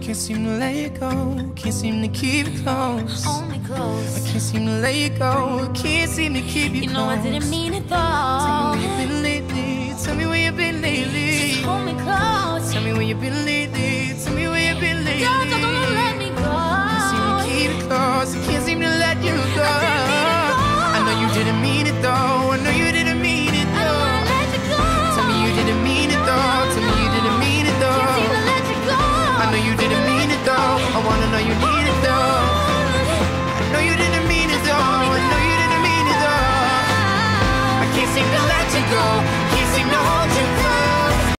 can't seem to let you go, can't seem to keep it close. Hold me close. I can't seem to let you go, can't seem to keep you close. You know I didn't mean it though. Tell me you've been